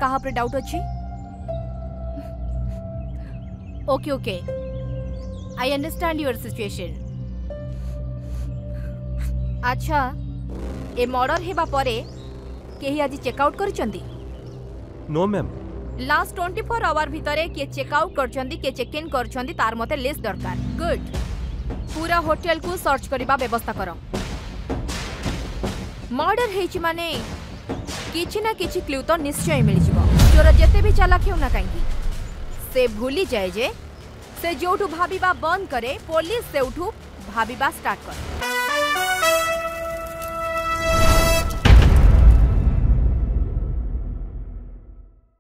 कहा पर डाउट अछि? Okay okay, I understand your situation. अच्छा, ए मर्डर हेबा परे केही आज चेकआउट करचंदी? No ma'am. लास्ट 24 आवर भितरे के चेकआउट करचंदी के चेक इन करचंदी तार मते लिस्ट दरकार। गुड, पूरा होटल को सर्च करबा व्यवस्था करो। मर्डर हेछि माने किछि ना किछि क्लू तो निश्चय मिल जिवो। चोर जेते भी चालाक हेउ ना कांगी से भूली जाए जे से जोठू भाबीबा बंद करे पुलिस से उठू भाबीबा स्टार्ट कर।